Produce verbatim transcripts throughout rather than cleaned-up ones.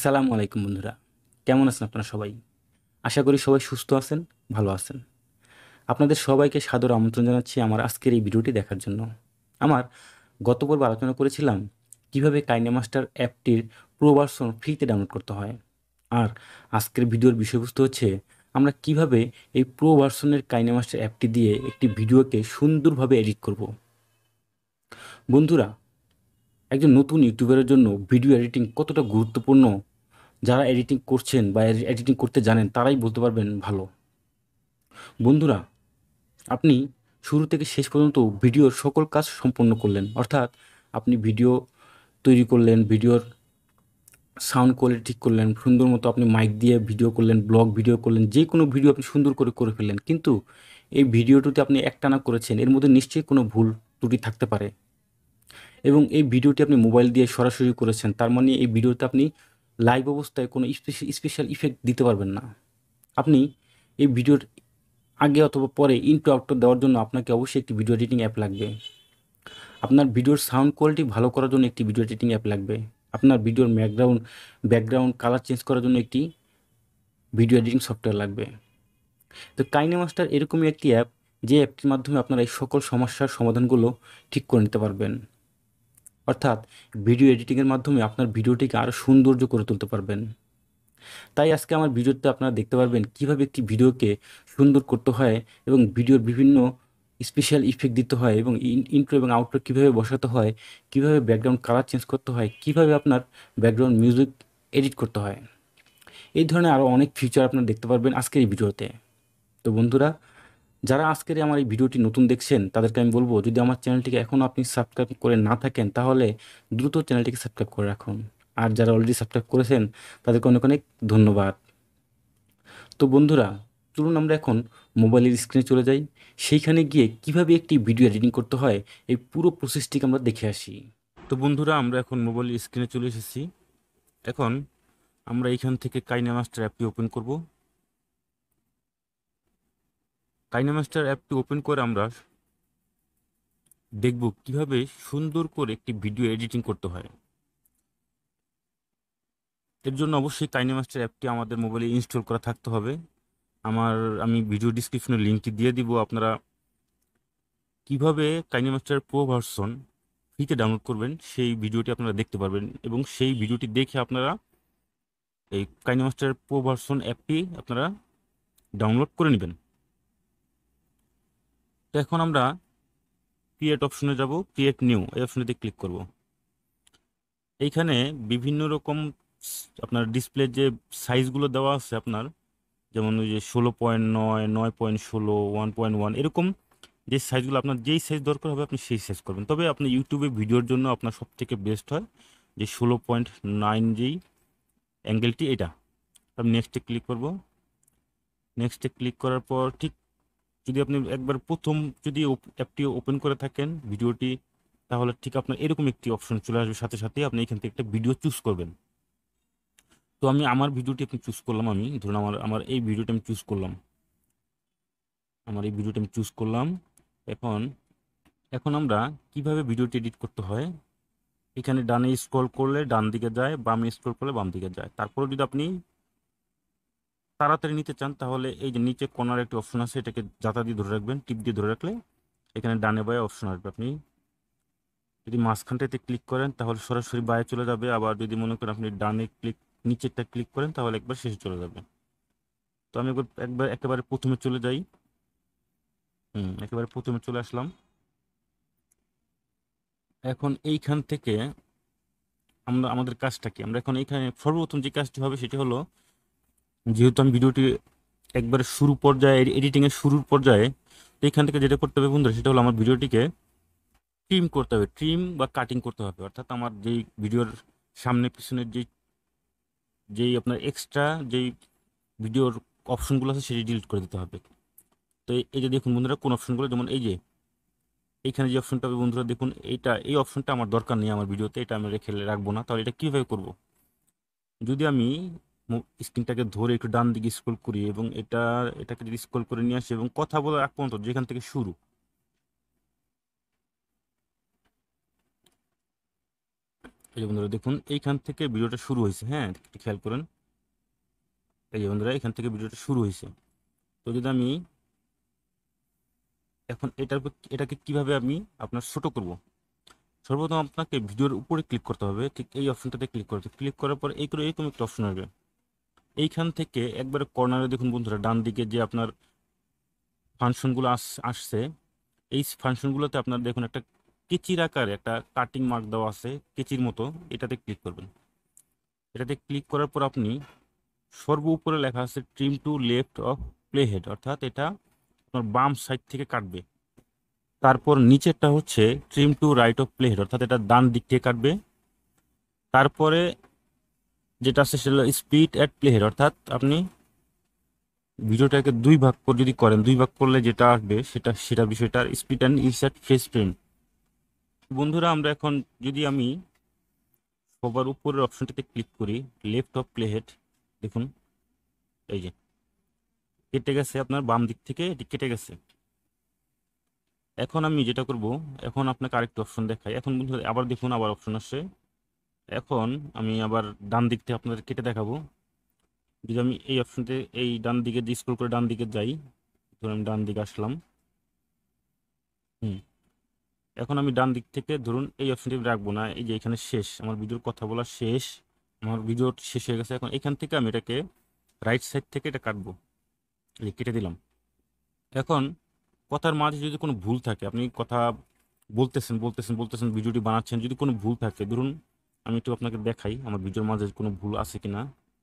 আসসালামু আলাইকুম বন্ধুরা, কেমন আছেন আপনারা সবাই? আশা করি সবাই সুস্থ আছেন, ভালো আছেন। আপনাদের সবাইকে সাদর আমন্ত্রণ জানাচ্ছি আমার আজকের এই ভিডিওটি দেখার জন্য। আমার গত পর্বে আলোচনা করেছিলাম কিভাবে কাইনেমাস্টার অ্যাপটির প্রো ভার্সন ফ্রিতে ডাউনলোড করতে হয়। আর আজকের ভিডিওর বিষয়বস্তু হচ্ছে আমরা কিভাবে এই প্রো ভার্সনের কাইনেমাস্টার অ্যাপটি দিয়ে একটি ভিডিওকে সুন্দরভাবে এডিট করব। বন্ধুরা, একজন নতুন ইউটিউবারের জন্য ভিডিও এডিটিং কতটা গুরুত্বপূর্ণ যারা এডিটিং করছেন বা এডিটিং করতে জানেন তারাই বলতে পারবেন ভালো। বন্ধুরা, আপনি শুরু থেকে শেষ পর্যন্ত ভিডিওর সকল কাজ সম্পন্ন করলেন, অর্থাৎ আপনি ভিডিও তৈরি করলেন, ভিডিওর সাউন্ড কোয়ালিটি ঠিক করলেন, সুন্দর মতো আপনি মাইক দিয়ে ভিডিও করলেন, ব্লগ ভিডিও করলেন, যে কোনো ভিডিও আপনি সুন্দর করে করে ফেললেন, কিন্তু এই ভিডিওটিতে আপনি একটানা করেছেন, এর মধ্যে নিশ্চয়ই কোনো ভুল ত্রুটি থাকতে পারে। এবং এই ভিডিওটি আপনি মোবাইল দিয়ে সরাসরি করেছেন, তার মানে এই ভিডিওতে আপনি লাইভ অবস্থায় কোনো স্পেশাল ইফেক্ট দিতে পারবেন না। আপনি এই ভিডিওর আগে অথবা পরে ইন্ট্রো আউটরো দেওয়ার জন্য আপনাকে অবশ্যই একটি ভিডিও এডিটিং অ্যাপ লাগবে। আপনার ভিডিওর সাউন্ড কোয়ালিটি ভালো করার জন্য একটি ভিডিও এডিটিং অ্যাপ লাগবে। আপনার ভিডিওর ব্যাকগ্রাউন্ড ব্যাকগ্রাউন্ড কালার চেঞ্জ করার জন্য একটি ভিডিও এডিটিং সফটওয়্যার লাগবে। তো কাইনেমাস্টার এরকমই একটি অ্যাপ, যে অ্যাপটির মাধ্যমে আপনারা এই সকল সমস্যার সমাধানগুলো ঠিক করে নিতে পারবেন। অর্থাৎ ভিডিও এডিটিংয়ের মাধ্যমে আপনার ভিডিওটিকে আরও সৌন্দর্য করে তুলতে পারবেন। তাই আজকে আমার ভিডিওতে আপনারা দেখতে পারবেন কিভাবে একটি ভিডিওকে সুন্দর করতে হয় এবং ভিডিওর বিভিন্ন স্পেশাল ইফেক্ট দিতে হয় এবং ইন্ট্রো এবং আউটরো কীভাবে বসাতে হয়, কিভাবে ব্যাকগ্রাউন্ড কালার চেঞ্জ করতে হয়, কিভাবে আপনার ব্যাকগ্রাউন্ড মিউজিক এডিট করতে হয়। এই ধরনের আরও অনেক ফিচার আপনারা দেখতে পারবেন আজকের এই ভিডিওতে। তো বন্ধুরা, যারা আজকের আমার এই ভিডিওটি নতুন দেখছেন তাদেরকে আমি বলবো, যদি আমার চ্যানেলটিকে এখনও আপনি সাবস্ক্রাইব করে না থাকেন তাহলে দ্রুত চ্যানেলটিকে সাবস্ক্রাইব করে রাখুন। আর যারা অলরেডি সাবস্ক্রাইব করেছেন তাদেরকে অনেক অনেক ধন্যবাদ। তো বন্ধুরা, চলুন আমরা এখন মোবাইলের স্ক্রিনে চলে যাই, সেইখানে গিয়ে কিভাবে একটি ভিডিও এডিটিং করতে হয় এই পুরো প্রসেসটিকে আমরা দেখে আসি। তো বন্ধুরা, আমরা এখন মোবাইলের স্ক্রিনে চলে এসেছি। এখন আমরা এইখান থেকে কাইনেমাস্টার অ্যাপটি ওপেন করব। কাইনেমাস্টার অ্যাপটি ওপেন করে আমরা দেখব কিভাবে সুন্দর করে একটি ভিডিও এডিটিং করতে হয়। এর জন্য অবশ্যই কাইনেমাস্টার অ্যাপটি আমাদের মোবাইলে ইনস্টল করা থাকতে হবে। আমার আমি ভিডিও ডিসক্রিপশনে লিঙ্কটি দিয়ে দিব। আপনারা কিভাবে কাইনেমাস্টার প্রো ভার্সন ফ্রিতে ডাউনলোড করবেন সেই ভিডিওটি আপনারা দেখতে পারবেন, এবং সেই ভিডিওটি দেখে আপনারা এই কাইনেমাস্টার প্রো ভার্সন অ্যাপটি আপনারা ডাউনলোড করে নেবেন। তো এখন আমরা ক্রিয়েট অপশনে যাব, ক্রিয়েট নিউ এই অপশনটিতে ক্লিক করব। এইখানে বিভিন্ন রকম আপনার ডিসপ্লে যে সাইজগুলো দেওয়া আছে আপনার, যেমন ওই যে ষোলো পয়েন্ট নয় নয় পয়েন্ট ষোলো ওয়ান পয়েন্ট ওয়ান এরকম যে সাইজগুলো আপনার যেই সাইজ দরকার হবে আপনি সেই সাইজ করবেন। তবে আপনি ইউটিউবে ভিডিওর জন্য আপনার সব থেকে বেস্ট হয় যে ষোলো পয়েন্ট নাইন যেই অ্যাঙ্গেলটি, এটা আমি নেক্সটে ক্লিক করব। নেক্সটে ক্লিক করার পর ঠিক যদি আপনি একবার প্রথম যদি অ্যাপটি ওপেন করে থাকেন ভিডিওটি, তাহলে ঠিক আপনার এরকম একটি অপশন চলে আসবে, সাথে সাথে আপনি এখান থেকে একটা ভিডিও চুজ করবেন। তো আমি আমার ভিডিওটি আপনি চুজ করলাম, আমি ধরুন আমার আমার এই ভিডিওটি আমি চুজ করলাম আমার এই ভিডিওটি আমি চুজ করলাম। এখন এখন আমরা কিভাবে ভিডিওটি এডিট করতে হয়, এখানে ডানে স্ক্রল করলে ডান দিকে যায়, বামে স্ক্রল করলে বাম দিকে যায়। তারপরে যদি আপনি তাড়াতাড়ি নিতে চান তাহলে এই যে নিচে কর্নার একটি অপশন আছে, এটাকে জাতা দিয়ে ধরে রাখবেন, টিপ দিয়ে ধরে রাখলে এখানে ডানে বায়ে অপশন আসবে। আপনি যদি মাঝখানটাতে ক্লিক করেন তাহলে সরাসরি বায়ে চলে যাবে, আবার যদি মনে করেন আপনি ডানে ক্লিক নিচেরটা ক্লিক করেন তাহলে একবার শেষে চলে যাবে। তো আমি একবার একবার একেবারে প্রথমে চলে যাই। হুম একেবারে প্রথমে চলে আসলাম। এখন এইখান থেকে আমরা আমাদের কাজটা কি, আমরা এখন এইখানে সর্বপ্রথম যে কাজটি হবে সেটি হলো, যেহেতু আমি ভিডিওটি একবারে শুরু পর্যায়ে এডিটিংয়ের শুরুর পর্যায়ে, তো এইখান থেকে যেটা করতে হবে বন্ধুরা সেটা হলো আমার ভিডিওটিকে ট্রিম করতে হবে, ট্রিম বা কাটিং করতে হবে। অর্থাৎ আমার যেই ভিডিওর সামনে পিছনের যেই যেই আপনার এক্সট্রা যেই ভিডিওর অপশনগুলো আছে সেটি ডিলিট করে দিতে হবে। তো এই যে দেখুন বন্ধুরা কোন অপশনগুলো, যেমন এই যে এইখানে যে অপশনটা হবে বন্ধুরা দেখুন, এইটা এই অপশনটা আমার দরকার নেই আমার ভিডিওতে, এটা আমি রেখে রাখবো না। তাহলে এটা কীভাবে করব, যদি আমি স্ক্রিনটাকে ধরে একটু ডান দিকে স্ক্রল করি এবং এটা এটাকে যদি স্ক্রল করে নিয়ে আসি এবং কথা বলার আগ পর্যন্ত যেখান থেকে শুরু, এই যে বন্ধুরা দেখুন এইখান থেকে ভিডিওটা শুরু হয়েছে, হ্যাঁ একটু খেয়াল করেন। এই যে বন্ধুরা এখান থেকে ভিডিওটা শুরু হয়েছে। তো যদি আমি এখন এটার উপর- এটাকে কিভাবে আমি আপনার ছোট করব, সর্বপ্রথম আপনাকে ভিডিওর উপরে ক্লিক করতে হবে, ঠিক এই অপশনটাতে ক্লিক করতে, ক্লিক করার পর এই করে এরকম একটা অপশন আসবে। এইখান থেকে একবারে কর্নারে দেখুন বন্ধুরা, ডান দিকে যে আপনার ফাংশনগুলো আস আসছে, এই ফাংশনগুলোতে আপনার দেখুন একটা কেচির আকারে একটা কাটিং মার্ক দেওয়া আছে কেচির মতো, এটাতে ক্লিক করবেন। এটাতে ক্লিক করার পর আপনি সর্ব উপরে লেখা আছে trim to left of play head, অর্থাৎ এটা আপনার বাম সাইড থেকে কাটবে। তারপর নিচেরটা হচ্ছে trim to right of play head, অর্থাৎ এটা ডান দিক থেকে কাটবে। তারপরে যেটা আছে সেটা স্পিড অ্যাট প্লে হেড, অর্থাৎ আপনি ভিডিওটাকে দুই ভাগ করে যদি করেন, দুই ভাগ করলে যেটা আসবে সেটা সেটা বিষয়টা speed and insert fresh frame. বন্ধুরা আমরা এখন যদি আমি সবার উপরের অপশনটিতে ক্লিক করি, লেফট অফ প্লে হেড, দেখুন এই যে কেটে গেছে, আপনার বাম দিক থেকে এটি কেটে গেছে। এখন আমি যেটা করব, এখন আপনাকে আরেকটা অপশন দেখাই। এখন বন্ধুরা আবার দেখুন, আবার অপশন আসছে। এখন আমি আবার ডান দিক থেকে আপনাদের কেটে দেখাবো। যদি আমি এই অপশনতে এই ডান দিকে যে স্ক্রল করে ডান দিকে যাই, ধরুন আমি ডান দিকে আসলাম। হুম এখন আমি ডান দিক থেকে ধরুন এই অপশনটি রাখবো না, এই যে এখানে শেষ, আমার ভিডিওর কথা বলা শেষ, আমার ভিডিও শেষ হয়ে গেছে। এখন এখান থেকে আমি এটাকে রাইট সাইড থেকে এটা কাটবো, এই যে কেটে দিলাম। এখন কথার মাঝে যদি কোনো ভুল থাকে, আপনি কথা বলতেছেন বলতেছেন বলতেছেন ভিডিওটি বানাচ্ছেন, যদি কোনো ভুল থাকে, ধরুন আমি একটু আপনাকে দেখাই আমার ভিডিওর মাঝে কোনো ভুল আছে কিনা।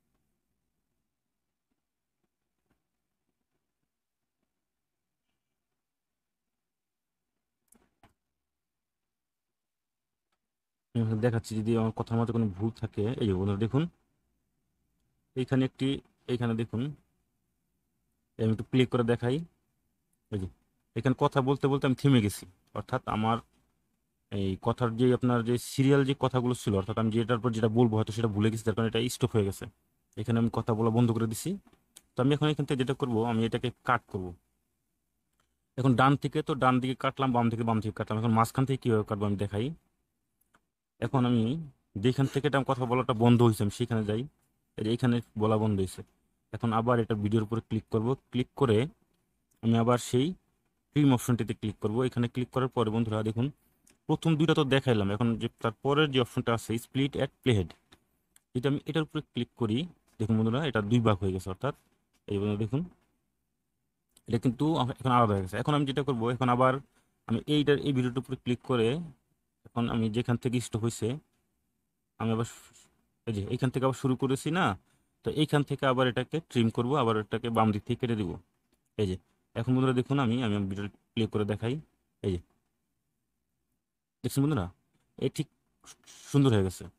আমি আপনাকে দেখাচ্ছি যদি আমার কথার মাঝে কোনো ভুল থাকে। এই যে বন্ধুরা দেখুন এইখানে একটি, এইখানে দেখুন আমি একটু প্লে করে দেখাই। এই যে এখানে কথা বলতে বলতে আমি থেমে গেছি, অর্থাৎ আমার এই কথার যে আপনার যে সিরিয়াল যে কথাগুলো ছিল, অর্থাৎ আমি যেটার পর যেটা বলবো হয়তো সেটা ভুলে গেছি, তার কারণে এটা স্টপ হয়ে গেছে। এখানে আমি কথা বলা বন্ধ করে দিছি। তো আমি এখন এখান থেকে যেটা করব, আমি এটাকে কাট করব। এখন ডান থেকে তো ডান দিকে কাটলাম, বাম থেকে বাম থেকে কাটলাম, এখন মাঝখান থেকে কীভাবে কাটবো আমি দেখাই। এখন আমি যেখান থেকে এটা কথা বলাটা বন্ধ হয়েছে আমি সেখানে যাই, এই যে এখানে বলা বন্ধ হয়েছে। এখন আবার এটা ভিডিওর উপরে ক্লিক করব, ক্লিক করে আমি আবার সেই ট্রিম অপশনটিতে ক্লিক করব। এখানে ক্লিক করার পরে বন্ধুরা দেখুন প্রথম দুইটা তো দেখাইলাম, এখন যে তারপরের যে অপশনটা আছে স্প্লিট অ্যাট প্লে হেড, যদি আমি এটার উপরে ক্লিক করি, দেখুন বন্ধুরা এটা দুই ভাগ হয়ে গেছে, অর্থাৎ এই বন্ধুরা দেখুন এটা কিন্তু আ- এখন আলাদা হয়ে গেছে। এখন আমি যেটা করব, এখন আবার আমি এইটার এই ভিডিওটার উপরে ক্লিক করে এখন আমি যেখান থেকে স্টপ হয়েছে আমি আবার শু- এই যে এইখান থেকে আবার শুরু করেছি না, তো এইখান থেকে আবার এটাকে ট্রিম করব, আবার এটাকে বাম দিক থেকে কেটে দিব। এই যে এখন বন্ধুরা দেখুন আমি আমি ভিডিও প্লে করে দেখাই। এই যে দেখছেন বন্ধুরা, এই ঠিক সুন্দর হয়ে গেছে।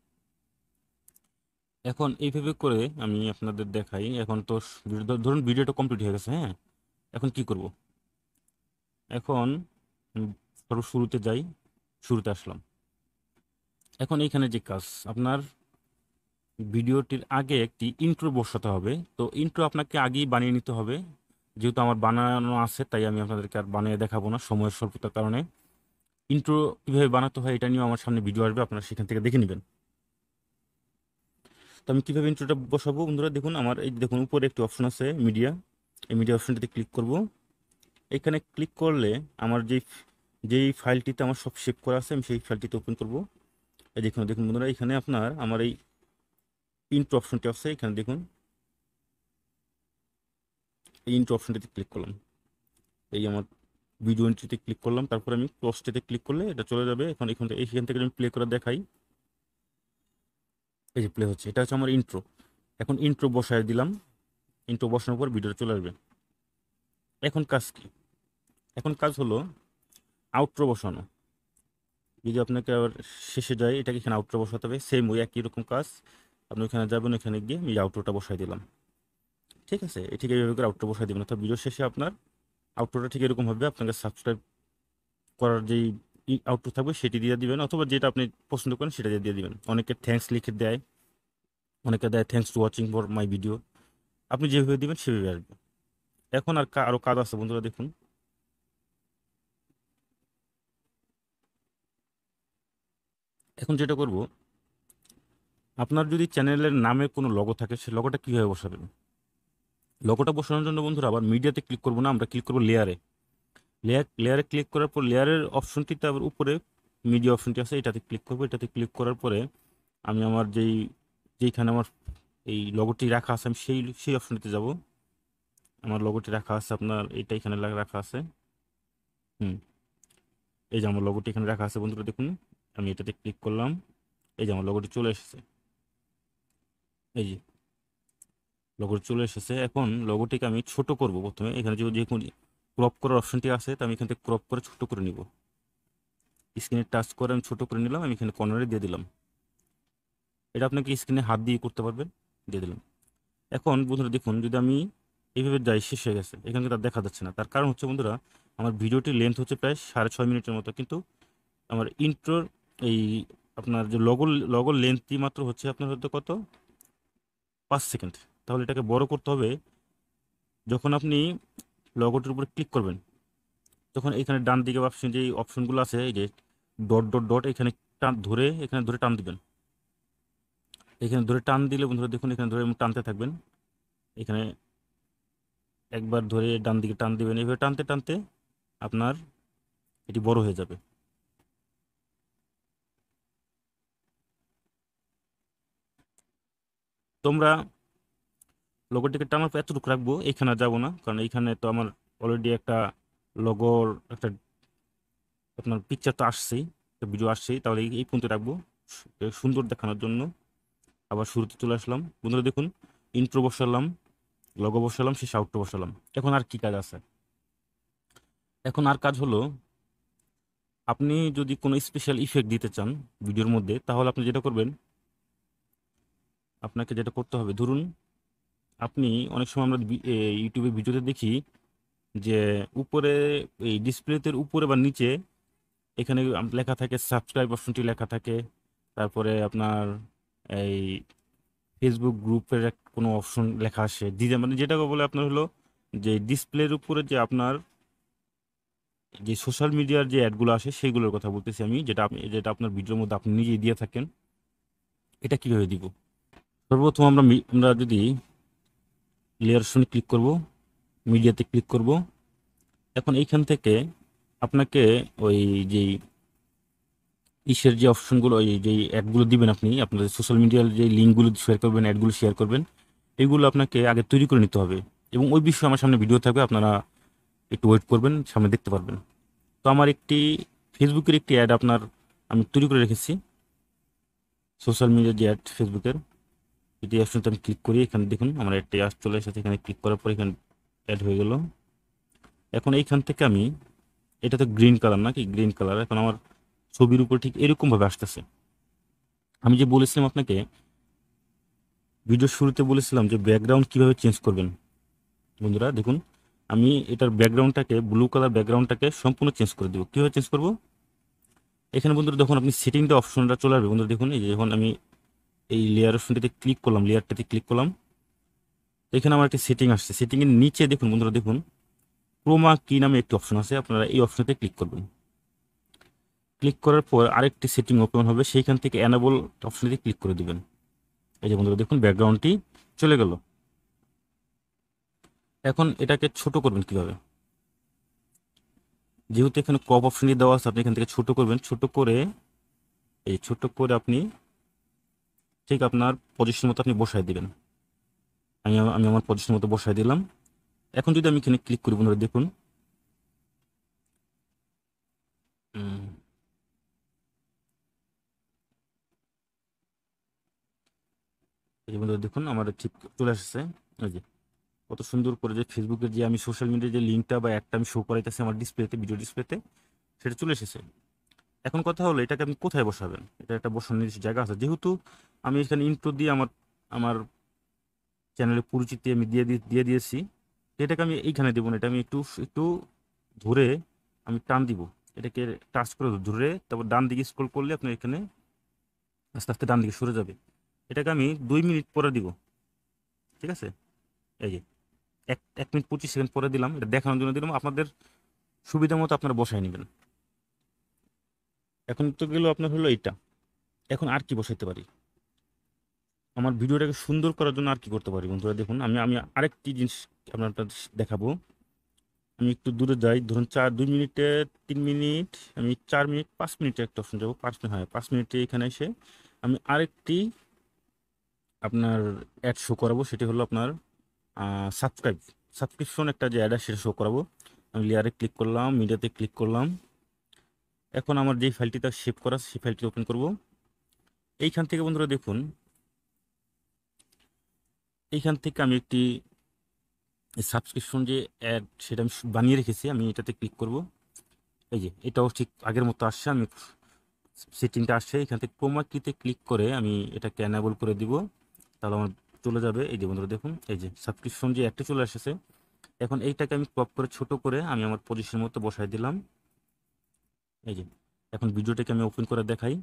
এখন এইভাবে করে আমি আপনাদের দেখাই। এখন তো স- ভিডিও- ধরুন ভিডিওটা কমপ্লিট হয়ে গেছে, হ্যাঁ এখন কি করব, এখন উম, সর্ব শুরুতে যাই, শুরুতে আসলাম। এখন এইখানে যে কাজ, আপনার ভিডিওটির আগে একটি ইন্ট্রো বসাতে হবে। তো ইন্ট্রো আপনাকে আগেই বানিয়ে নিতে হবে, যেহেতু আমার বানানো আছে তাই আমি আপনাদেরকে আর বানিয়ে দেখাবো না সময়ের স্বল্পতার কারণে। ইন্ট্রো কীভাবে বানাতে হয় এটা নিয়েও আমার সামনে ভিডিও আসবে, আপনারা সেখান থেকে দেখে নেবেন। তো আমি কীভাবে ইন্ট্রোটা বসাবো বন্ধুরা দেখুন, আমার এই দেখুন উপরে একটি অপশন আছে মিডিয়া, এই মিডিয়া অপশনটিতে ক্লিক করব। এখানে ক্লিক করলে আমার যেই যেই ফাইলটিতে আমার সব সেভ করা আছে আমি সেই ফাইলটিতে ওপেন করব। এই দেখুন দেখুন বন্ধুরা এখানে আপনার আমার এই ইন্ট্রো অপশনটি আছে, এখানে দেখুন এই ইন্ট্রো অপশনটিতে ক্লিক করলাম, এই আমার ভিডিও এন্ট্রিতে ক্লিক করলাম, তারপর আমি ক্লোজটিতে ক্লিক করলে এটা চলে যাবে। এখন এখান থেকে এইখান থেকে আমি প্লে করে দেখাই। এই যে প্লে হচ্ছে, এটা হচ্ছে আমার ইন্ট্রো। এখন ইন্ট্রো বসায় দিলাম, ইন্ট্রো বসানোর পর ভিডিও চলে আসবে। এখন কাজ কি, এখন কাজ হলো আউটরো বসানো। যদি আপনাকে আবার শেষে যায় এটাকে এখানে আউটরো বসাতে হবে, সেম ওই একই রকম কাজ। আপনি ওখানে যাবেন, ওখানে গিয়ে আমি আউটরোটা বসাই দিলাম। ঠিক আছে, এই ঠিক এইভাবে করে আউটরো বসাই দেবেন, অর্থাৎ ভিডিও শেষে আপনার আউটরোটা ঠিক এরকম হবে। আপনাকে সাবস্ক্রাইব করার যেই আউটরো থাকবে সেটি দিয়ে দিবেন, অথবা যেটা আপনি পছন্দ করেন সেটা দিয়ে দিবেন। অনেকে থ্যাঙ্কস লিখে দেয়, অনেকে দেয় thanks to watching for my video, আপনি যেভাবে দিবেন সেভাবে আসবে। এখন আর কা- আরো কাজ আছে বন্ধুরা দেখুন। এখন যেটা করব, আপনার যদি চ্যানেলের নামে কোনো লগো থাকে, সে লগোটা কীভাবে বসাবেন? লগোটা বসানোর জন্য বন্ধুরা আবার মিডিয়াতে ক্লিক করবো না, আমরা ক্লিক করবো লেয়ারে। লেয়ার লেয়ারে ক্লিক করার পর লেয়ারের অপশনটিতে আবার উপরে মিডিয়া অপশনটি আছে, এটাতে ক্লিক করবো। এটাতে ক্লিক করার পরে আমি আমার যেই যেইখানে আমার এই লগোটি রাখা আছে, আমি সেই সেই অপশনটিতে যাব। আমার লগোটি রাখা আছে আপনার এইটা এখানে লা- রাখা আছে। হুম, এই যে আমার লগোটি এখানে রাখা আছে বন্ধুরা, দেখুন আমি এটাতে ক্লিক করলাম, এই যে আমার লগোটি চলে এসেছে। এই যে লগোটি চলে এসেছে। এখন লগোটিকে আমি ছোট করব। প্রথমে এখানে যে যে ক্রপ করার অপশনটি আছে, তা আমি এখান থেকে ক্রপ করে ছোট করে নিব। স্ক্রিনে টাচ করে আমি ছোট করে নিলাম, আমি এখানে কর্নারে দিয়ে দিলাম। এটা আপনাকে স্ক্রিনে হাত দিয়ে করতে পারবেন, দিয়ে দিলাম। এখন বন্ধুরা দেখুন, যদি আমি এইভাবে যাই, শেষ হয়ে গেছে, এখানে তার দেখা যাচ্ছে না। তার কারণ হচ্ছে বন্ধুরা, আমার ভিডিওটির লেন্থ হচ্ছে প্রায় সাড়ে ছয় মিনিটের মতো, কিন্তু আমার ইন্ট্রোর এই আপনার যে লগো লগোর লেন্থটি মাত্র হচ্ছে আপনার হয়তো কত, পাঁচ সেকেন্ড। তাহলে এটাকে বড় করতে হবে। যখন আপনি লগোটির উপরে ক্লিক করবেন, তখন এখানে ডান দিকে অপশন যে অপশনগুলো আছে, এই যে ডট ডট ডট, এখানে টান ধরে, এখানে ধরে টান দিবেন। এখানে ধরে টান দিলে বন্ধুরা দেখুন, এখানে ধরে টানতে থাকবেন। এখানে একবার ধরে ডান দিকে টান দিবেন, এইভাবে টানতে টানতে আপনার এটি বড় হয়ে যাবে। তোমরা লোগোটিকে টানার পর এতটুকু রাখবো, এখানে আর যাবো না, কারণ এইখানে তো আমার অলরেডি একটা লোগোর একটা আপনার পিকচার তো আসছেই, একটা ভিডিও আসছেই। তাহলে এই এই পর্যন্ত রাখবো সু- সুন্দর দেখানোর জন্য। আবার শুরুতে চলে আসলাম বন্ধুরা, দেখুন ইন্ট্রো বসালাম, লগো বসালাম, শেষে আউটরো বসালাম। এখন আর কি কাজ আছে? এখন আর কাজ হলো, আপনি যদি কোনো স্পেশাল ইফেক্ট দিতে চান ভিডিওর মধ্যে, তাহলে আপনি যেটা করবেন, আপনাকে যেটা করতে হবে, ধরুন আপনি অনেক সময় আমরা বি- এ, ইউটিউবে ভিডিওতে দেখি যে উপরে এই ডিসপ্লেতে উপরে বা নিচে এখানে আম- লেখা থাকে, সাবস্ক্রাইব অপশনটি লেখা থাকে। তারপরে আপনার এই ফেসবুক গ্রুপের এক কোনো অপশন লেখা আসে, ডিজাইন মানে যেটাকে বলে আপনার হলো যে ডিসপ্লের উপরে যে আপনার যে সোশ্যাল মিডিয়ার যে অ্যাডগুলো আসে, সেইগুলোর কথা বলতেছি আমি, যেটা আপনি যেটা আপনার ভিডিওর মধ্যে আপনি নিজেই দিয়ে থাকেন। এটা কিভাবে দিব? সর্বপ্রথম আমরা মি- আমরা যদি লেয়ার অপশনে ক্লিক করব, মিডিয়াতে ক্লিক করব। এখন এইখান থেকে আপনাকে ওই যেই ইসের যে অপশনগুলো, ওই যে অ্যাডগুলো দিবেন, আপনি আপনাদের সোশ্যাল মিডিয়ার যে লিঙ্কগুলো শেয়ার করবেন, অ্যাডগুলো শেয়ার করবেন, এগুলো আপনাকে আগে তৈরি করে নিতে হবে। এবং ওই বিষয়ে আমার সামনে ভিডিও থাকবে, আপনারা একটু ওয়েট করবেন, সামনে দেখতে পারবেন। তো আমার একটি ফেসবুকের একটি অ্যাড আপনার আমি তৈরি করে রেখেছি, সোশ্যাল মিডিয়ার যে অ্যাড ফেসবুকের, এটি অপশনটা আমি ক্লিক করি। এখানে দেখুন আমার একটি অ্যাড চলে এসেছে, এখানে ক্লিক করার পর এখানে অ্যাড হয়ে গেল। এখন এইখান থেকে আমি, এটা তো গ্রিন কালার নাকি, গ্রিন কালার, এখন আমার ছবির উপর ঠিক এরকমভাবে আসতেছে। আমি যে বলেছিলাম আপনাকে ভিডিওর শুরুতে, বলেছিলাম যে ব্যাকগ্রাউন্ড কিভাবে চেঞ্জ করবেন। বন্ধুরা দেখুন, আমি এটার ব্যাকগ্রাউন্ডটাকে, ব্লু কালার ব্যাকগ্রাউন্ডটাকে সম্পূর্ণ চেঞ্জ করে দেবো। কীভাবে চেঞ্জ করব? এখানে বন্ধুরা যখন আপনি সেটিংটা অপশনটা চলে আসবে বন্ধুরা, দেখুন এই যে যখন আমি এই লেয়ার অপশনটিতে ক্লিক করলাম, লেয়ারটাতে ক্লিক করলাম, তো এখানে আমার একটি সেটিং আসছে। সেটিংয়ের নিচে দেখুন বন্ধুরা, দেখুন ক্রোমা কি নামে একটি অপশন আছে, আপনারা এই অপশনতে ক্লিক করবেন। ক্লিক করার পর আরেকটি সেটিং ওপেন হবে, সেইখান থেকে অ্যানাবল অপশনটিতে ক্লিক করে দিবেন। এই যে বন্ধুরা দেখুন ব্যাকগ্রাউন্ডটি চলে গেল। এখন এটাকে ছোট করবেন কিভাবে? যেহেতু এখানে ক্রপ অপশনটি দেওয়া আছে, আপনি এখান থেকে ছোট করবেন। ছোট করে, এই ছোট করে আপনি ঠিক আপনার পজিশন মতো আপনি বসায় দিবেন। আমি আমা- আমি আমার পজিশন মতো বসায় দিলাম। এখন যদি আমি এখানে ক্লিক করি বন্ধুরা, দেখুন উম, এই যে বন্ধুরা দেখুন আমার ঠিক চলে আসছে। এই যে কত সুন্দর করে যে ফেসবুকের যে আমি সোশ্যাল মিডিয়ার যে লিঙ্কটা বা একটা আমি শো করাইতেছি আমার ডিসপ্লেতে, ভিডিও ডিসপ্লেতে, সেটা চলে এসেছে। এখন কথা হলো, এটাকে আপনি কোথায় বসাবেন? এটা একটা বসানোর নির্দিষ্ট জায়গা আছে। যেহেতু আমি এখানে ইন্ট্রো দিয়ে আমার আমার চ্যানেলের পরিচিতি আমি দিয়ে দিয়ে দিয়ে দিয়েছি, তো এটাকে আমি এইখানে দেবো না। এটা আমি একটু একটু ধরে আমি টান দিব। এটাকে টাচ করে ধরে, তারপর ডান দিকে স্ক্রল করলে আপনার এখানে আস্তে আস্তে ডান দিকে সরে যাবে। এটাকে আমি দুই মিনিট পরে দিব, ঠিক আছে? এই যে এক এক মিনিট পঁচিশ সেকেন্ড পরে দিলাম, এটা দেখানোর জন্য দিলাম। আপনাদের সুবিধা মতো আপনারা বসায় নেবেন। এখন তো গেল আপনার হলো এইটা। এখন আর কি বসাইতে পারি? আমার ভিডিওটাকে সুন্দর করার জন্য আর কি করতে পারি বন্ধুরা, দেখুন আমি আমি আরেকটি জিনিস আপনার দেখাবো। আমি একটু দূরে যাই, ধরুন চার দুই মিনিটে তিন মিনিট, আমি চার মিনিট পাঁচ মিনিটে একটা অপশন যাবো, পাঁচ মিনিট, হ্যাঁ পাঁচ মিনিটে এখানে এসে আমি আরেকটি আপনার অ্যাড শো করাবো। সেটি হলো আপনার সাবস্ক্রাইব সাবস্ক্রিপশন একটা যে অ্যাড সেটা শো করাবো। আমি লেয়ারে ক্লিক করলাম, মিডিয়াতে ক্লিক করলাম। এখন আমার যেই ফাইলটিতে সেভ করা সেই ফাইলটি ওপেন করব। এইখান থেকে বন্ধুরা দেখুন, এইখান থেকে আমি একটি সাবস্ক্রিপশন যে অ্যাড সেটা আমি বানিয়ে রেখেছি, আমি এটাতে ক্লিক করব। এই যে এটাও ঠিক আগের মতো আসছে, আমি সেটিংটা আসছে, এখান থেকে ক্রোমা কিতে ক্লিক করে আমি এটাকে এনেবল করে দিব, তাহলে আমার চলে যাবে। এই যে বন্ধুরা দেখুন, এই যে সাবস্ক্রিপশন যে অ্যাডটা চলে এসেছে। এখন এইটাকে আমি ক্রপ করে ছোট করে আমি আমার পজিশন মতো বসাই দিলাম। এই যে এখন ভিডিওটাকে আমি ওপেন করে দেখাই।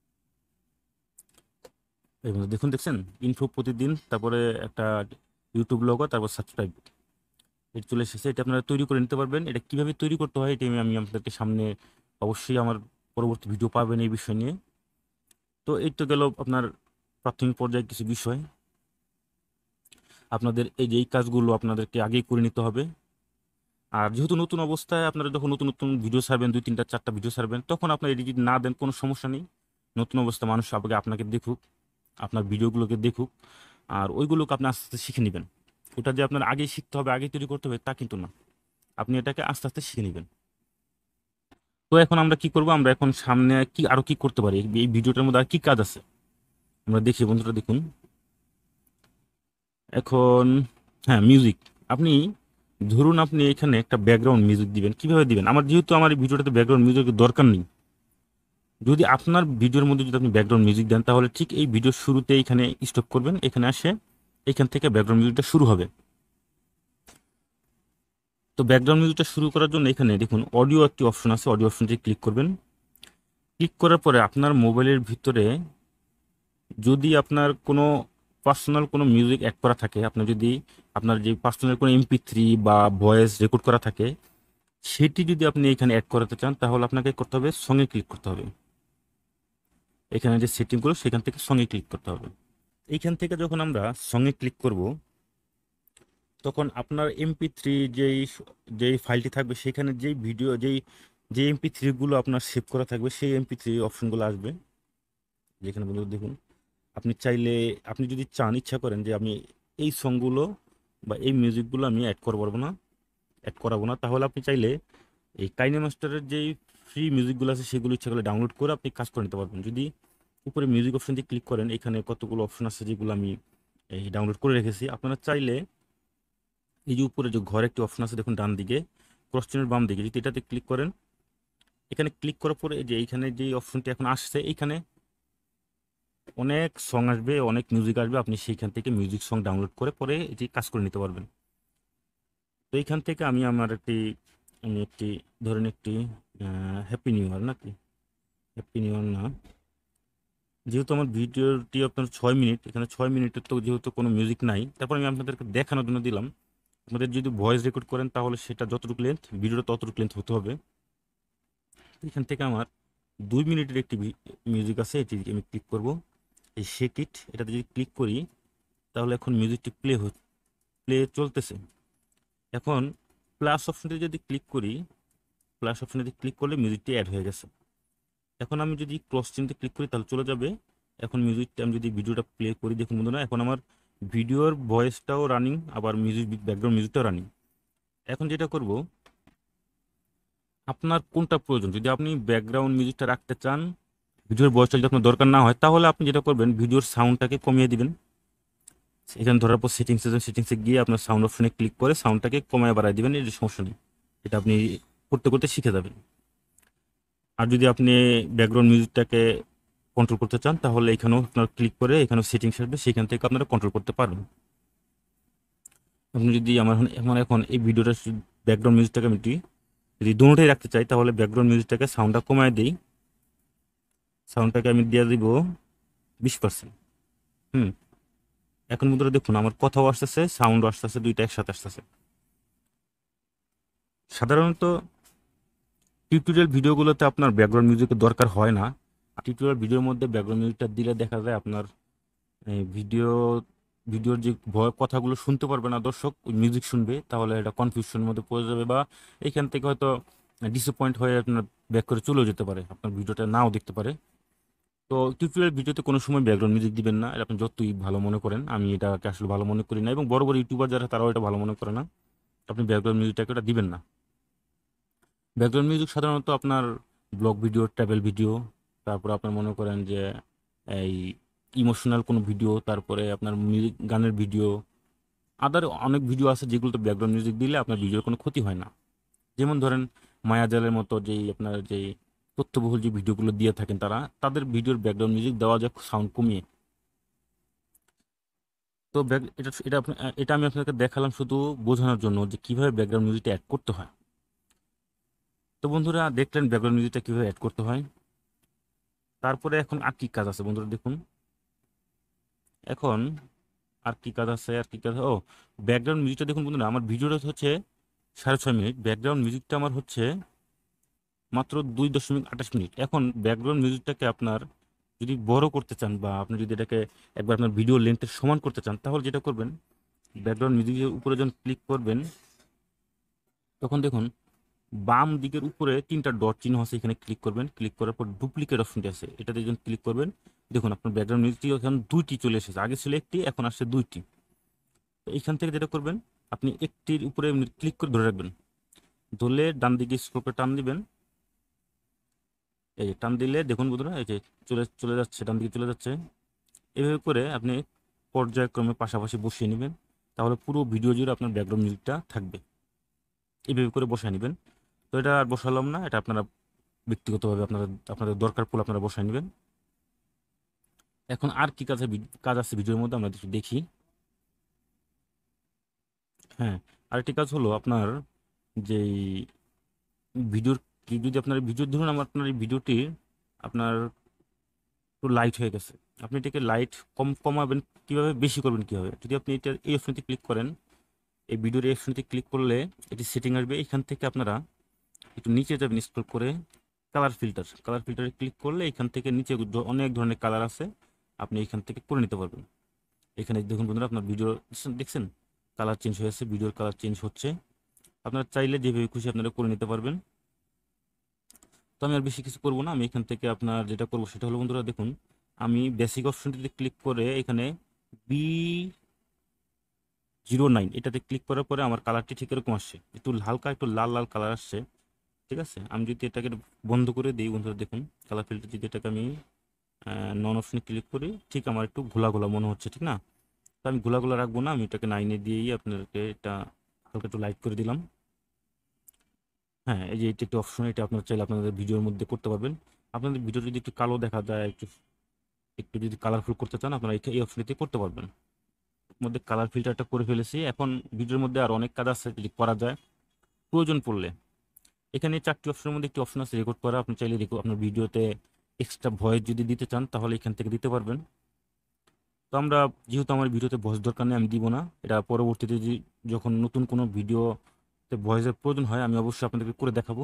এই বন্ধু দেখুন, দেখছেন ইনফো প্রতিদিন, তারপরে একটা ইউটিউব লোগো, তারপর সাবস্ক্রাইব, এটা চলে এসেছে। এটা আপনারা তৈরি করে নিতে পারবেন। এটা কিভাবে তৈরি করতে হয় এটা আমি আপনাদেরকে সামনে অবশ্যই আমার পরবর্তী ভিডিও পাবেন এই বিষয় নিয়ে। তো এই তো গেল আপনার প্রাথমিক পর্যায়ে কিছু বিষয়। আপনাদের এই যে এই কাজগুলো আপনাদেরকে আগেই করে নিতে হবে। আর যেহেতু নতুন অবস্থায় আপনারা যখন নতুন নতুন ভিডিও ছাড়বেন, দুই তিনটা চারটা ভিডিও ছাড়বেন, তখন আপনার এডিট যদি না দেন কোনো সমস্যা নেই। নতুন অবস্থায় মানুষ আগে আপনাকে দেখুক, আপনার ভিডিওগুলোকে দেখুক, আর ওইগুলোকে আপনি আস্তে আস্তে শিখে নেবেন। ওটা যে আপনার আগেই শিখতে হবে, আগে তৈরি করতে হবে তা কিন্তু না, আপনি এটাকে আস্তে আস্তে শিখে নেবেন। তো এখন আমরা কি করব, আমরা এখন সামনে কি আরো কি করতে পারি, এই ভিডিওটার মধ্যে আর কি কাজ আছে আমরা দেখি বন্ধুরা দেখুন। এখন হ্যাঁ, মিউজিক। আপনি ধরুন আপনি এখানে একটা ব্যাকগ্রাউন্ড মিউজিক দিবেন, কিভাবে দিবেন? আমার যেহেতু আমার এই ভিডিওটাতে ব্যাকগ্রাউন্ড মিউজিকের দরকার নেই, যদি আপনার ভিডিওর মধ্যে যদি আপনি ব্যাকগ্রাউন্ড মিউজিক দেন, তাহলে ঠিক এই ভিডিওর শুরুতে এখানে স্টপ করবেন, এখানে আসে এখান থেকে ব্যাকগ্রাউন্ড মিউজিকটা শুরু হবে। তো ব্যাকগ্রাউন্ড মিউজিকটা শুরু করার জন্য এখানে দেখুন অডিও একটি অপশন আছে, অডিও অপশনটি ক্লিক করবেন। ক্লিক করার পরে আপনার মোবাইলের ভিতরে যদি আপনার কোনো পার্সোনাল কোনো মিউজিক অ্যাড করা থাকে, আপনার যদি আপনার যে পার্সোনাল কোনো এমপি থ্রি বা ভয়েস রেকর্ড করা থাকে, সেটি যদি আপনি এখানে অ্যাড করাতে চান, তাহলে আপনাকে করতে হবে সঙ্গে ক্লিক করতে হবে। এখানে যে সেটিংগুলো সেখান থেকে সঙ্গে ক্লিক করতে হবে। এইখান থেকে যখন আমরা সঙ্গে ক্লিক করব, তখন আপনার এমপি থ্রি যেই যেই ফাইলটি থাকবে, সেখানে যেই ভিডিও যেই যে এমপি থ্রিগুলো আপনার সেভ করা থাকবে, সেই এমপি থ্রি অপশনগুলো আসবে। যেখানে বন্ধু দেখুন, আপনি চাইলে আপনি যদি চান, ইচ্ছা করেন যে আমি এই সংগুলো বা এই মিউজিকগুলো আমি অ্যাড করবো না, অ্যাড করাবো না, তাহলে আপনি চাইলে এই কাইনেমাস্টারের যেই ফ্রি মিউজিকগুলো আছে সেগুলো ইচ্ছা করলে ডাউনলোড করে আপনি কাজ করে নিতে পারবেন। যদি উপরে মিউজিক অপশন দিয়ে ক্লিক করেন, এখানে কতগুলো অপশন আছে যেগুলো আমি এই ডাউনলোড করে রেখেছি। আপনারা চাইলে এই যে উপরে যে ঘরে একটি অপশন আছে দেখুন ডান দিকে, ক্রস চিহ্নের বাম দিকে, যদি এটাতে ক্লিক করেন, এখানে ক্লিক করার পরে এই যে এইখানে যে অপশনটি এখন আসছে, এইখানে অনেক সং আসবে, অনেক মিউজিক আসবে, আপনি সেইখান থেকে মিউজিক সং ডাউনলোড করে পরে এটি কাজ করে নিতে পারবেন। তো এইখান থেকে আমি আমার একটি আমি একটি ধরেন একটি হ্যাপি নিউ ইয়ার নাকি, হ্যাপি নিউ ইয়ার না, যেহেতু আমার ভিডিওটি আপনার ছয় মিনিট, এখানে ছয় মিনিটের তো যেহেতু কোনো মিউজিক নাই, তারপর আমি আপনাদেরকে দেখানোর জন্য দিলাম। আপনাদের যদি ভয়েস রেকর্ড করেন তাহলে সেটা যতটুকু লেন্থ, ভিডিওটা ততটুকু লেন্থ হতে হবে। এখান থেকে আমার দুই মিনিটের একটি মিউজিক আছে, এটি আমি ক্লিক করব, এই শেক ইট, এটাতে যদি ক্লিক করি, তাহলে এখন মিউজিকটি প্লে প্লে চলতেছে। এখন প্লাস অপশনটি যদি ক্লিক করি, প্লাস অপশনে ক্লিক করলে মিউজিকটি অ্যাড হয়ে গেছে। এখন আমি যদি ক্রস চিহ্নতে ক্লিক করি তাহলে চলে যাবে। এখন মিউজিকটা আমি যদি ভিডিওটা প্লে করি, দেখুন বন্ধুরা, এখন আমার ভিডিওর ভয়েসটাও রানিং, আবার মিউজিক ব্যাকগ্রাউন্ড মিউজিকটাও রানিং। এখন যেটা করব, আপনার কোনটা প্রয়োজন, যদি আপনি ব্যাকগ্রাউন্ড মিউজিকটা রাখতে চান, ভিডিওর ভয়েসটা যদি আপনার দরকার না হয়, তাহলে আপনি যেটা করবেন ভিডিওর সাউন্ডটাকে কমিয়ে দিবেন। এখানে ধরার পর সেটিংসে সেটিংসে গিয়ে আপনার সাউন্ড অপশনে ক্লিক করে সাউন্ডটাকে কমায় বাড়ায় দিবেন, এর সমস্যা নেই, এটা আপনি করতে করতে শিখে যাবেন। আর যদি আপনি ব্যাকগ্রাউন্ড মিউজিকটাকে কন্ট্রোল করতে চান, তাহলে এখানেও আপনার ক্লিক করে এখানেও সেটিংস আসবে, সেখান থেকে আপনারা কন্ট্রোল করতে পারবেন। আপনি যদি আমার এখন এখন এই ভিডিওটা ব্যাকগ্রাউন্ড মিউজিকটাকে আমি যদি দুটোটাই রাখতে চাই, তাহলে ব্যাকগ্রাউন্ড মিউজিকটাকে সাউন্ডটা কমায় দিই, সাউন্ডটাকে আমি দিয়ে দিব বিশ পার্সেন্ট। হুম, এখন বন্ধুরা দেখুন আমার কথাও আসতেছে, সাউন্ডও আসতেছে, দুইটা একসাথে আসতেছে। সাধারণত টিউটোরিয়াল ভিডিওগুলোতে আপনার ব্যাকগ্রাউন্ড মিউজিকের দরকার হয় না। টিউটোরিয়াল ভিডিওর মধ্যে ব্যাকগ্রাউন্ড মিউজিকটা দিলে দেখা যায় আপনার এই ভিডিও ভিডিওর যে ভয় কথাগুলো শুনতে পারবে না দর্শক, ওই মিউজিক শুনবে, তাহলে এটা কনফিউশনের মধ্যে পড়ে যাবে, বা এইখান থেকে হয়তো ডিসঅ্যাপয়েন্ট হয়ে আপনার ব্যাক করে চলেও যেতে পারে, আপনার ভিডিওটা নাও দেখতে পারে। তো টিউটোরিয়াল ভিডিওতে কোনো সময় ব্যাকগ্রাউন্ড মিউজিক দিবেন না, এটা আপনি যতই ভালো মনে করেন, আমি এটাকে আসলে ভালো মনে করি না, এবং বড় বড় ইউটিউবার যারা তারাও এটা ভালো মনে করে না, আপনি ব্যাকগ্রাউন্ড মিউজিকটাকে ওটা দিবেন না। ব্যাকগ্রাউন্ড মিউজিক সাধারণত আপনার ব্লগ ভিডিও, ট্রাভেল ভিডিও, তারপর আপনার মনে করেন যে এই ইমোশনাল কোনো ভিডিও, তারপরে আপনার মিউজিক গানের ভিডিও, আদার অনেক ভিডিও আছে যেগুলোতে ব্যাকগ্রাউন্ড মিউজিক দিলে আপনার ভিডিওর কোনো ক্ষতি হয় না। যেমন ধরেন মায়াজালের মতো যেই আপনার যেই তথ্যবহুল যে ভিডিওগুলো দিয়ে থাকেন তারা, তাদের ভিডিওর ব্যাকগ্রাউন্ড মিউজিক দেওয়া যায় সাউন্ড কমিয়ে। তো ব্যাক এটা এটা আপনি এটা আমি আপনাকে দেখালাম শুধু বোঝানোর জন্য যে কিভাবে ব্যাকগ্রাউন্ড মিউজিকটা অ্যাড করতে হয়। তো বন্ধুরা দেখলেন ব্যাকগ্রাউন্ড মিউজিকটা কিভাবে অ্যাড করতে হয়। তারপরে এখন আর কি কাজ আছে বন্ধুরা দেখুন। এখন আর কি কাজ আছে, আর কি কাজ, ও ব্যাকগ্রাউন্ড মিউজিকটা দেখুন বন্ধুরা, আমার ভিডিওটা হচ্ছে সাড়ে ছয় মিনিট, ব্যাকগ্রাউন্ড মিউজিকটা আমার হচ্ছে মাত্র দুই দশমিক আঠাশ মিনিট। এখন ব্যাকগ্রাউন্ড মিউজিকটাকে আপনার যদি বড় করতে চান, বা আপনি যদি এটাকে একবার আপনার ভিডিও লেন্থের সমান করতে চান, তাহলে যেটা করবেন, ব্যাকগ্রাউন্ড মিউজিকের উপরে যখন ক্লিক করবেন, তখন দেখুন বাম দিকের উপরে তিনটা ডট চিহ্ন আছে, এখানে ক্লিক করবেন। ক্লিক করার পর ডুপ্লিকেট অপশনটি আছে, এটাতে যখন ক্লিক করবেন, দেখুন আপনার ব্যাকগ্রাউন্ড মিউজিক এখন দুইটি চলে এসেছে, আগে ছিল একটি, এখন আসছে দুইটি। তো এইখান থেকে যেটা করবেন, আপনি একটির উপরে ক্লিক করে ধরে রাখবেন, ধরলে ডান দিকে স্ক্রল করে টান দিবেন। এই যে টান দিলে দেখুন বন্ধুরা, এই যে চলে চলে যাচ্ছে, ডান দিকে চলে যাচ্ছে। এভাবে করে আপনি পর্যায়ক্রমে পাশাপাশি বসিয়ে নেবেন, তাহলে পুরো ভিডিও জুড়ে আপনার ব্যাকগ্রাউন্ড মিউজিকটা থাকবে। এইভাবে করে বসায় নেবেন। তো এটা আর বসালাম না, এটা আপনারা ব্যক্তিগতভাবে আপনারা আপনাদের দরকার পড়লে আপনারা বসায় নেবেন। এখন আর কি কাজ আছে কাজ আছে ভিডিওর মধ্যে আমরা একটু দেখি। হ্যাঁ, আরেকটি কাজ হলো আপনার যেই ভিডিওর কি, যদি আপনার ভিডিও ধরুন আমার আপনার এই ভিডিওটি আপনার একটু লাইট হয়ে গেছে, আপনি এটাকে লাইট কম কমাবেন কিভাবে, বেশি করবেন কিভাবে, যদি আপনি এটা এই অপশনটি ক্লিক করেন, এই ভিডিওর এই অপশনটি ক্লিক করলে এটি সেটিং আসবে। এখান থেকে আপনারা একটু নিচে যাবেন স্ক্রল করে, কালার ফিল্টার, কালার ফিল্টারে ক্লিক করলে এখান থেকে নিচে দ- অনেক ধরনের কালার আছে, আপনি এখান থেকে করে নিতে পারবেন। এখানে দেখুন বন্ধুরা, আপনার ভিডিও দেখছেন কালার চেঞ্জ হয়েছে, ভিডিওর কালার চেঞ্জ হচ্ছে। আপনারা চাইলে যেভাবে খুশি আপনারা করে নিতে পারবেন। তো আমি আর বেশি কিছু করবো না, আমি এখান থেকে আপনার যেটা করবো সেটা হলো বন্ধুরা দেখুন, আমি বেসিক অপশনটিতে ক্লিক করে এখানে বি জিরো নাইন এটাতে ক্লিক করার পরে আমার কালারটি ঠিক এরকম আসছে, একটু হালকা একটু লাল লাল কালার আসছে। ঠিক আছে, আমি যদি এটাকে বন্ধ করে দিই বন্ধুরা দেখুন, কালার ফিল্টার যদি এটাকে আমি নন অপশনে ক্লিক করি, ঠিক আমার একটু ঘোলা ঘোলা মনে হচ্ছে, ঠিক না? তো আমি ঘোলা ঘোলা রাখবো না, আমি এটাকে নাইনে দিয়েই আপনাদেরকে এটা হালকা একটু লাইট করে দিলাম। হ্যাঁ, এই যে এটা একটি অপশন, এটা আপনারা চাইলে আপনাদের ভিডিওর মধ্যে করতে পারবেন। আপনাদের ভিডিও যদি একটু কালো দেখা যায়, একটু একটু যদি কালারফুল করতে চান, আপনারা এই এই অপশনটিতে করতে পারবেন। মধ্যে কালার ফিল্টারটা করে ফেলেছি, এখন ভিডিওর মধ্যে আর অনেক কাজ আছে যদি করা যায় প্রয়োজন পড়লে। এখানে চারটি অপশনের মধ্যে একটি অপশন আছে রেকর্ড করা, আপনি চাইলে রেকর্ড আপনার ভিডিওতে এক্সট্রা ভয়েস যদি দিতে চান তাহলে এখান থেকে দিতে পারবেন। তো আমরা যেহেতু আমার ভিডিওতে ভয়েস দরকার নেই, আমি দিব না, এটা পরবর্তীতে যদি যখন নতুন কোনো ভিডিওতে ভয়েসের প্রয়োজন হয় আমি অবশ্যই আপনাদেরকে করে দেখাবো।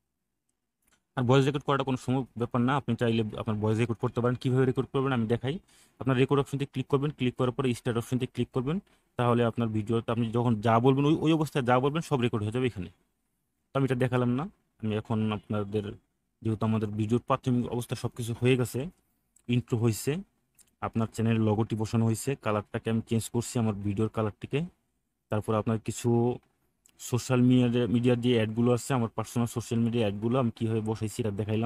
আর ভয়েস রেকর্ড করাটা কোনো সময় ব্যাপার না, আপনি চাইলে আপনার ভয়েস রেকর্ড করতে পারেন। কীভাবে রেকর্ড করবেন আমি দেখাই। আপনার রেকর্ড অপশনটি ক্লিক করবেন, ক্লিক করার পরে স্টার্ট অপশনটি ক্লিক করবেন, তাহলে আপনার ভিডিওতে আপনি যখন যা বলবেন ওই ওই অবস্থায় যা বলবেন সব রেকর্ড হয়ে যাবে এখানে। তো আমি এটা দেখালাম না, আমি এখন আপনাদের, যেহেতু আমাদের ভিডিওর প্রাথমিক অবস্থা সব কিছু হয়ে গেছে, ইন্ট্রো হয়েছে, আপনার চ্যানেলের লগোটি বসানো হয়েছে, কালারটাকে আমি চেঞ্জ করছি আমার ভিডিওর কালারটিকে, তারপর আপনার কিছু সোশ্যাল মিডিয়া মিডিয়ার যে অ্যাডগুলো আছে, আমার পার্সোনাল সোশ্যাল মিডিয়া অ্যাডগুলো আমি কীভাবে বসাইছি এটা দেখাইলাম,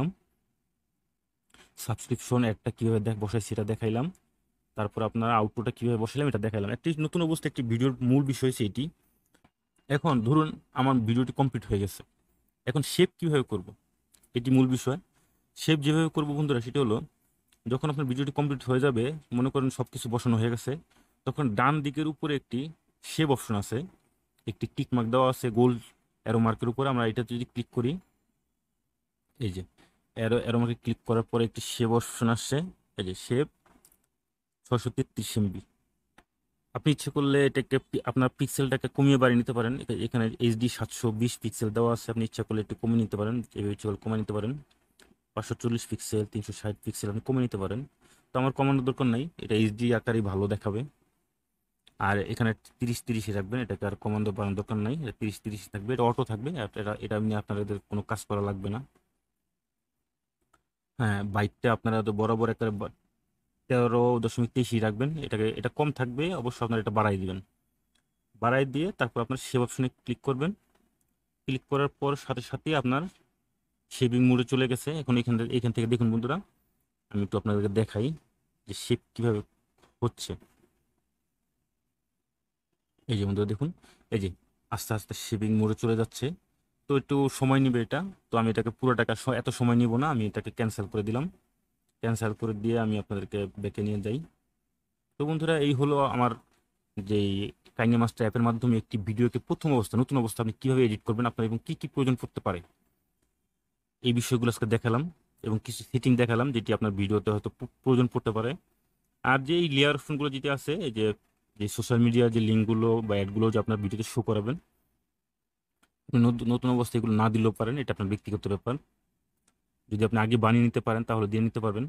সাবস্ক্রিপশন অ্যাডটা কীভাবে দেখ বসাইছি এটা দেখাইলাম, তারপর আপনার আউটপুটটা কীভাবে বসাইলাম এটা দেখাইলাম। একটি নতুন অবস্থা একটি ভিডিওর মূল বিষয় হচ্ছে এটি। এখন ধরুন আমার ভিডিওটি কমপ্লিট হয়ে গেছে, এখন শেপ কীভাবে করব, এটি মূল বিষয়। শেপ যেভাবে করবো বন্ধুরা সেটা হলো, যখন আপনার ভিডিওটি কমপ্লিট হয়ে যাবে, মনে করেন সব কিছু বসানো হয়ে গেছে, তখন ডান দিকের উপরে একটি শেপ অপশন আছে, একটি টিক মার্ক দেওয়া আছে গোল অ্যারো মার্কের উপরে, আমরা এটা যদি ক্লিক করি, এই যে অ্যারো অ্যারো মার্কে ক্লিক করার পরে একটি শেপ অপশন আসছে, এই যে শেপ ছয়শো তেত্রিশ এমবি। আপনি ইচ্ছে করলে এটাকে পি- আপনার পিক্সেলটাকে কমিয়ে বাড়িয়ে নিতে পারেন, এখা- এখানে এইচডি সাতশো বিশ পিক্সেল দেওয়া আছে, আপনি ইচ্ছা করলে একটু কমিয়ে নিতে পারেন, এভাবে ইচ্ছে করলে কমিয়ে নিতে পারেন, পাঁচশো চল্লিশ পিক্সেল, তিনশো ষাট পিক্সেল আপনি কমিয়ে নিতে পারেন। তো আমার কমানোর দরকার নাই, এটা এইচডি আকারই ভালো দেখাবে। আর এখানে তিরিশ তিরিশে রাখবেন, এটাকে আর কমানো বাড়ানোর দরকার নাই, এটা তিরিশ তিরিশ থাকবে, এটা অটো থাকবে, আর এটা এটা এমনি আপনাদের কোনো কাজ করা লাগবে না। হ্যাঁ, বাইকটা আপনারা তো বরাবর একটা তেরো দশমিক তেইশই রাখবেন, এটাকে এটা কম থাকবে অবশ্য, আপনারা এটা বাড়াই দিবেন। বাড়াই দিয়ে তারপর আপনার সেভ অপশনে ক্লিক করবেন। ক্লিক করার পর সাথে সাথেই আপনার শেপিং মোডে চলে গেছে। এখন এখান থেকে এখান থেকে দেখুন বন্ধুরা, আমি একটু আপনাদেরকে দেখাই যে শেপ কীভাবে হচ্ছে। এই যে বন্ধুরা দেখুন, এই যে আস্তে আস্তে শেপিং মোডে চলে যাচ্ছে। তো একটু সময় নেবে এটা, তো আমি এটাকে পুরো টাকা এত সময় নিব না, আমি এটাকে ক্যান্সেল করে দিলাম। ক্যান্সেল করে দিয়ে আমি আপনাদেরকে ব্যাকে নিয়ে যাই। তো বন্ধুরা, এই হলো আমার যেই কাইনেমাস্টার অ্যাপের মাধ্যমে একটি ভিডিওকে প্রথম অবস্থা নতুন অবস্থা আপনি কীভাবে এডিট করবেন আপনার, এবং কী কী প্রয়োজন পড়তে পারে, এই বিষয়গুলো আজকে দেখালাম। এবং কিছু সেটিং দেখালাম যেটি আপনার ভিডিওতে হয়তো প্র- প্রয়োজন পড়তে পারে। আর যে এই লেয়ার অপশনগুলো যেটি আছে, এই যে যে সোশ্যাল মিডিয়ার যে লিঙ্কগুলো বা অ্যাডগুলো যে আপনার ভিডিওতে শো করাবেন, আপনি নতুন নতুন অবস্থায় এগুলো না দিলেও পারেন, এটা আপনার ব্যক্তিগত ব্যাপার। যদি আপনি আগে বানিয়ে নিতে পারেন তাহলে দিয়ে নিতে পারবেন।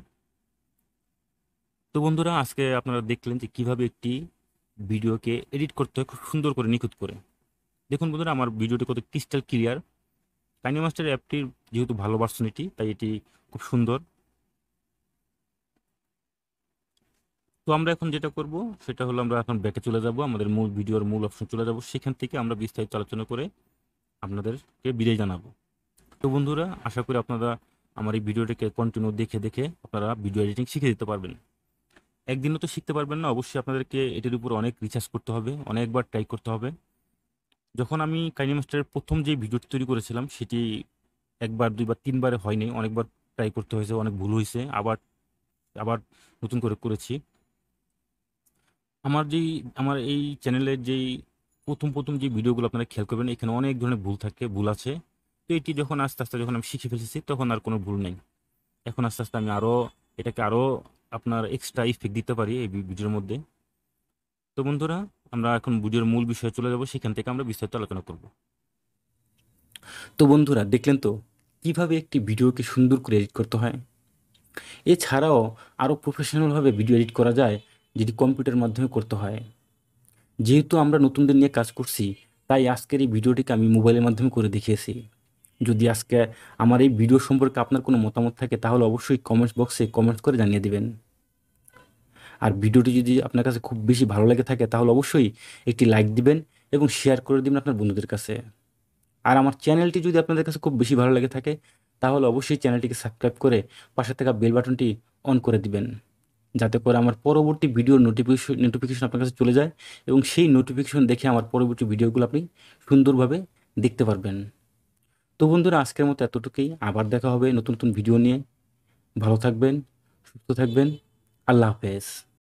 তো বন্ধুরা, আজকে আপনারা দেখলেন যে কিভাবে একটি ভিডিওকে এডিট করতে হয় খুব সুন্দর করে, নিখুঁত করে। দেখুন বন্ধুরা, আমার ভিডিওটি কত ক্রিস্টাল ক্লিয়ার। কাইনেমাস্টার অ্যাপটির যেহেতু ভালো ভার্সন এটি, তাই এটি খুব সুন্দর। তো আমরা এখন যেটা করব সেটা হলো, আমরা এখন ব্যাকে চলে যাব, আমাদের মূল ভিডিওর মূল অপশন চলে যাব, সেখান থেকে আমরা বিস্তারিত আলোচনা করে আপনাদেরকে বিদায় জানাবো। তো বন্ধুরা, আশা করি আপনারা আমার এই ভিডিওটিকে কন্টিনিউ দেখে দেখে আপনারা ভিডিও এডিটিং শিখে দিতে পারবেন। একদিনও তো শিখতে পারবেন না, অবশ্যই আপনাদেরকে এটির উপর অনেক রিসার্চ করতে হবে, অনেকবার ট্রাই করতে হবে। যখন আমি কাইনেমাস্টারের প্রথম যে ভিডিওটি তৈরি করেছিলাম, সেটি একবার দুইবার তিনবারে হয়নি, অনেকবার ট্রাই করতে হয়েছে, অনেক ভুল হয়েছে, আবার আবার নতুন করে করেছি। আমার যেই আমার এই চ্যানেলের যেই প্রথম প্রথম যে ভিডিওগুলো আপনারা খেয়াল করবেন, এখানে অনেক ধরনের ভুল থাকে, ভুল আছে। তো এটি যখন আস্তে আস্তে যখন আমি শিখে ফেলেছি, তখন আর কোনো ভুল নেই। এখন আস্তে আস্তে আমি আরও এটাকে আরও আপনার এক্সট্রা ইফেক্ট দিতে পারি এই ভি- ভিডিওর মধ্যে। তো বন্ধুরা, আমরা এখন ভিডিওর মূল বিষয়ে চলে যাব, সেখান থেকে আমরা বিস্তারিত আলোচনা করব। তো বন্ধুরা, দেখলেন তো কিভাবে একটি ভিডিওকে সুন্দর করে এডিট করতে হয়। এছাড়াও আরও প্রফেশনালভাবে ভিডিও এডিট করা যায়, যেটি কম্পিউটারের মাধ্যমে করতে হয়। যেহেতু আমরা নতুনদের নিয়ে কাজ করছি, তাই আজকের এই ভিডিওটিকে আমি মোবাইলের মাধ্যমে করে দেখিয়েছি। যদি আজকে আমার এই ভিডিও সম্পর্কে আপনার কোনো মতামত থাকে, তাহলে অবশ্যই কমেন্টস বক্সে কমেন্টস করে জানিয়ে দিবেন। আর ভিডিওটি যদি আপনার কাছে খুব বেশি ভালো লেগে থাকে, তাহলে অবশ্যই একটি লাইক দিবেন এবং শেয়ার করে দিবেন আপনার বন্ধুদের কাছে। আর আমার চ্যানেলটি যদি আপনাদের কাছে খুব বেশি ভালো লেগে থাকে, তাহলে অবশ্যই চ্যানেলটিকে সাবস্ক্রাইব করে পাশে থাকা বেল বাটনটি অন করে দিবেন, যাতে করে আমার পরবর্তী ভিডিওর নোটিফিকেশন নোটিফিকেশন আপনার কাছে চলে যায়, এবং সেই নোটিফিকেশন দেখে আমার পরবর্তী ভিডিওগুলো আপনি সুন্দরভাবে দেখতে পারবেন। তো বন্ধুরা, আজকের মতো এতটুকুই। আবার দেখা হবে নতুন নতুন ভিডিও নিয়ে। ভালো থাকবেন, সুস্থ থাকবেন। আল্লাহ হাফেজ।